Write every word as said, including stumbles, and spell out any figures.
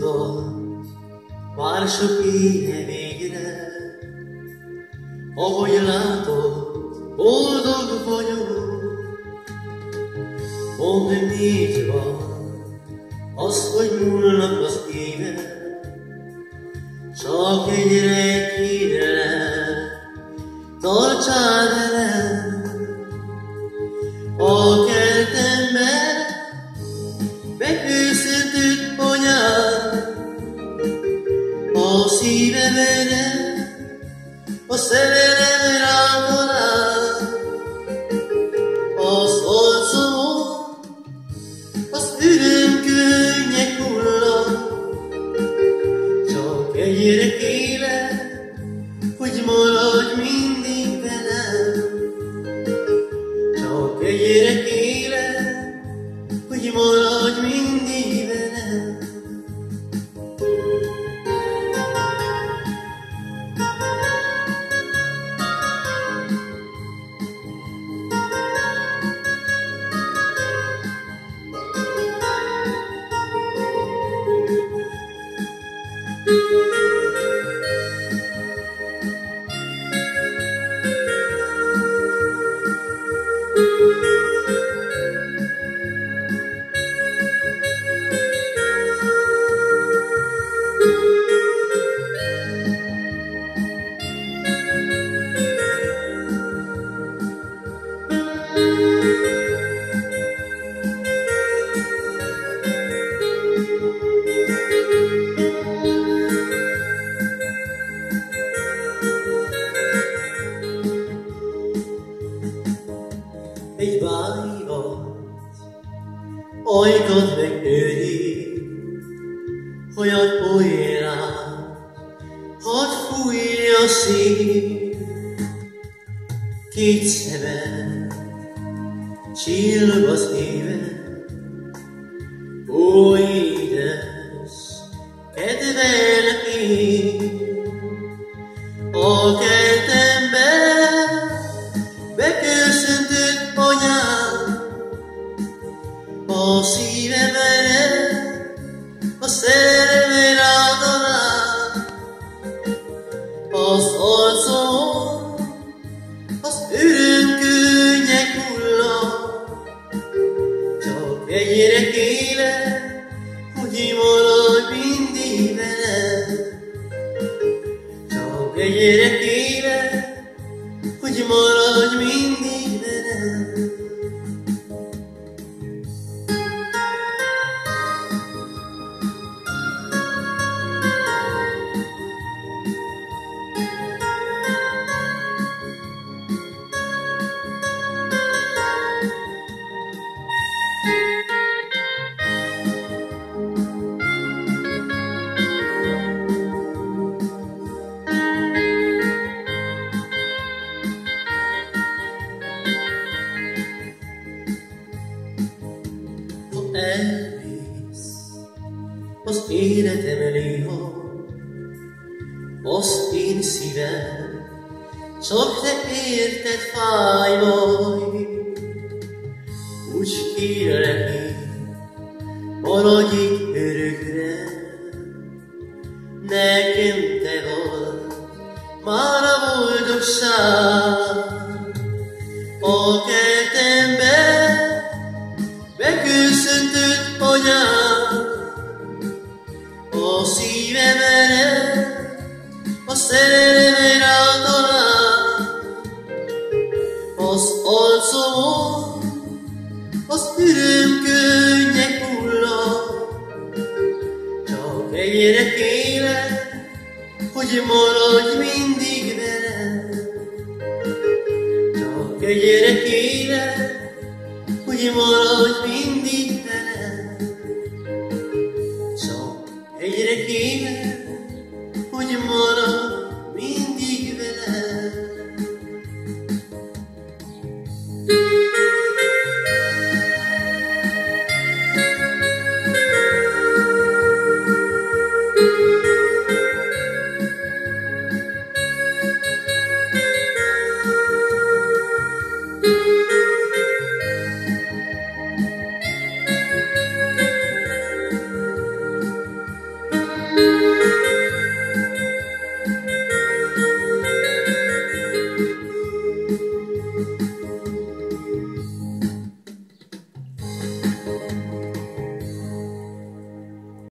Mondta, már sok éve végre, ahogy látod, boldog vagyok. Mondd, miért van az, hogy múlnak az évek, csak egyre kérlek, tartsál velem. A kertemben beköszöntött anyád, a szívemre a szerelem rám talál. Az arcomon az öröm könnyek hullnak, csak egyre kérlek, hogy maradj mindig velem. Csak egyre kérlek, hogy maradj mindig velem. Egy bájvat, ajkad megőri, olyan olyan, hadd fújj a szív. Két szemed, csillog az éven, ó, édes, kedvelek én. A kertemben beköszöntött anyám, a szívemre a szerelem rátalál. Az arcomon az öröm könnyek hullnak, csak egyre kérlek, hogy maradj mindig velem. Csak egyre kérlek, hogy maradj mindig velem. Elmész az életem elé, azt én szívem, csak te érted, fáj majd. Úgy kérlek én, maradj itt örökre, nekem te vagy már a boldogság. A kertemben beköszöntött anyám, a szívemre a szerelem rátalál. Az arcomon az öröm könnyek hullnak, csak egyre kérlek, hogy maradj mindig velem. Csak egyre kérlek, hogy maradj mindig velem. Csak egyre kérlek, hogy maradj